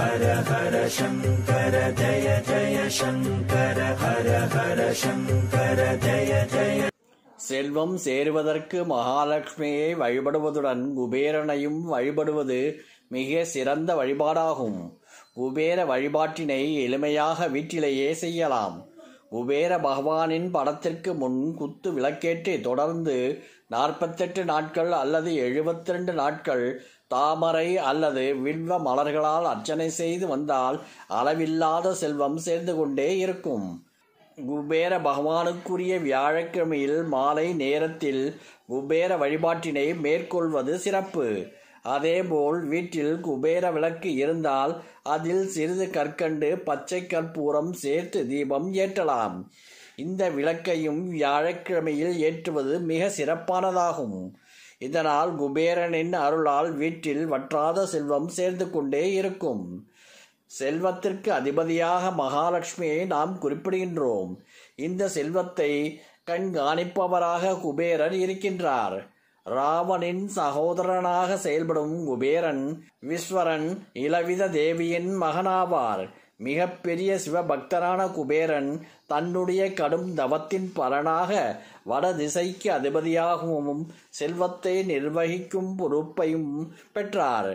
ஹர ஹர சங்கர ஜய ஜய சங்கர ஹர ஹர சங்கர ஜய ஜய. செல்வம் சேருவதற்கு மகாலட்சுமியை வழிபடுவதுடன் குபேரனையும் வழிபடுவது மிக சிறந்த வழிபாடாகும். குபேர வழிபாட்டினை எளிமையாக வீட்டிலேயே செய்யலாம். குபேர பகவானின் படத்திற்கு முன் குத்து விளக்கேற்றி தொடர்ந்து 48 நாட்கள் அல்லது 72 நாட்கள் தாமரை அல்லது வில்வ மலர்களால் அர்ச்சனை செய்து வந்தால் அளவில்லாத செல்வம் சேர்ந்து கொண்டே இருக்கும். குபேர பகவானுக்குரிய வியாழக்கிழமையில் மாலை நேரத்தில் குபேர வழிபாட்டினை மேற்கொள்வது சிறப்பு. அதேபோல் வீட்டில் குபேர விளக்கு இருந்தால் அதில் சிறிது கற்கண்டு பச்சை கற்பூரம் சேர்த்து தீபம் ஏற்றலாம். இந்த விளக்கையும் வியாழக்கிழமையில் ஏற்றுவது மிக சிறப்பானதாகும். இதனால் குபேரனின் அருளால் வீட்டில் வற்றாத செல்வம் சேர்ந்து கொண்டே இருக்கும். செல்வத்திற்கு அதிபதியாக மகாலட்சுமியை நாம் குறிப்பிடுகின்றோம். இந்த செல்வத்தை கண்காணிப்பவராக குபேரர் இருக்கின்றார். ராவனின் சகோதரனாக செயல்படும் குபேரன் விஸ்வரன் இளவித தேவியின் மகனாவார். மிகப்பெரிய சிவபக்தரான குபேரன் தன்னுடைய கடும் தவத்தின் பலனாக வடதிசைக்கு அதிபதியாகவும் செல்வத்தை நிர்வகிக்கும் பொறுப்பையும் பெற்றார்.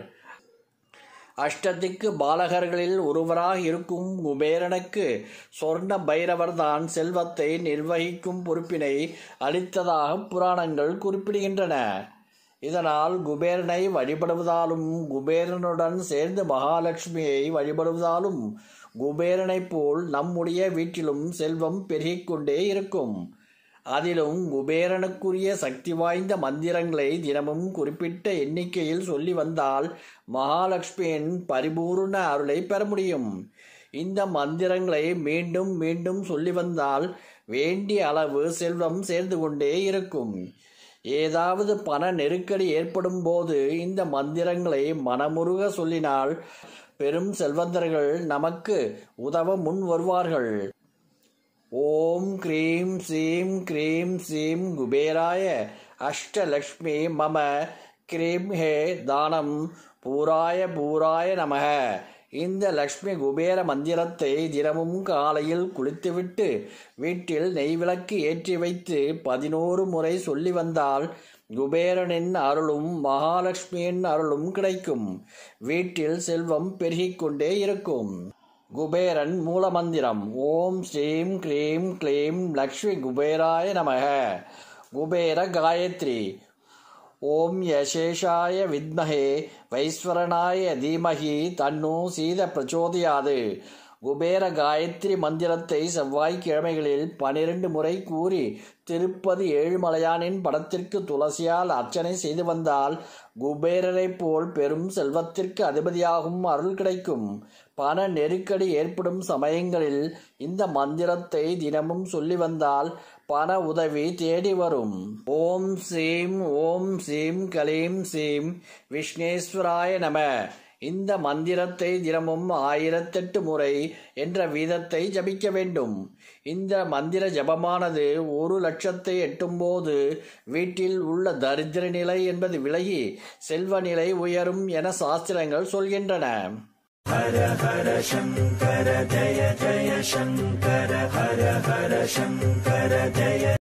அஷ்டதிக்கு பாலகர்களில் ஒருவராக இருக்கும் குபேரனுக்கு சொர்ண பைரவர் தான் செல்வத்தை நிர்வகிக்கும் பொறுப்பினை அளித்ததாக புராணங்கள் குறிப்பிடுகின்றன. இதனால் குபேரனை வழிபடுவதாலும் குபேரனுடன் சேர்ந்து மகாலட்சுமியை வழிபடுவதாலும் குபேரனைப் போல் நம்முடைய வீட்டிலும் செல்வம் பெருகிக்கொண்டே இருக்கும். அதிலும் குபேரனுக்குரிய சக்தி வாய்ந்த மந்திரங்களை தினமும் குறிப்பிட்ட எண்ணிக்கையில் சொல்லி வந்தால் மகாலட்சுமியின் பரிபூர்ண அருளை பெற முடியும். இந்த மந்திரங்களை மீண்டும் மீண்டும் சொல்லி வந்தால் வேண்டிய அளவு செல்வம் சேர்ந்து கொண்டே இருக்கும். ஏதாவது பண நெருக்கடி ஏற்படும் போது இந்த மந்திரங்களை மனமுருக சொல்லினால் பெரும் செல்வந்தர்கள் நமக்கு உதவ முன் வருவார்கள். ஓம் க்ரீம் ஸ்ரீம் க்ரீம் ஸ்ரீம் குபேராய அஷ்டலக்ஷ்மி மம க்ரீம் ஹே தானம் பூராய பூராய நமக. இந்த லக்ஷ்மி குபேர மந்திரத்தை தினமும் காலையில் குளித்துவிட்டு வீட்டில் நெய்விளக்கு ஏற்றி வைத்து 11 முறை சொல்லி வந்தால் குபேரனின் அருளும் மகாலட்சுமியின் அருளும் கிடைக்கும். வீட்டில் செல்வம் பெருகிக் கொண்டே இருக்கும். குபேரன் மூல மந்திரம் ஓம் ஸ்ரீம் க்ரீம் க்ளீம் லக்ஷ்மி குபேராய நமக. குபேர காயத்ரி ஓம் யசேஷாய வித்மஹே வைஸ்வரனாய தீமஹி தன்னோ சீத பிரச்சோதயாது. குபேர காயத்ரி மந்திரத்தை செவ்வாய்க்கிழமைகளில் 12 முறை கூறி திருப்பதி ஏழுமலையானின் படத்திற்கு துளசியால் அர்ச்சனை செய்து வந்தால் குபேரரைப் போல் பெரும் செல்வத்திற்கு அதிபதியாகும் அருள் கிடைக்கும். பண நெருக்கடி ஏற்படும் சமயங்களில் இந்த மந்திரத்தை தினமும் சொல்லி வந்தால் பண உதவி தேடி வரும். ஓம் ஸ்ரீம் கலீம் ஸ்ரீம் விஷ்ணேஸ்வராய நம. இந்த மந்திரத்தை தினமும் 1008 முறை என்ற வீதத்தை ஜபிக்க வேண்டும். இந்த மந்திர ஜபமானது 1,00,000 எட்டும்போது வீட்டில் உள்ள தரித்திர நிலை என்பது விலகி செல்வ நிலை உயரும் என சாஸ்திரங்கள் சொல்கின்றன. ஹர ஹர சங்கர ஜய ஜய சங்கர ஹர ஹர சங்கர ஜய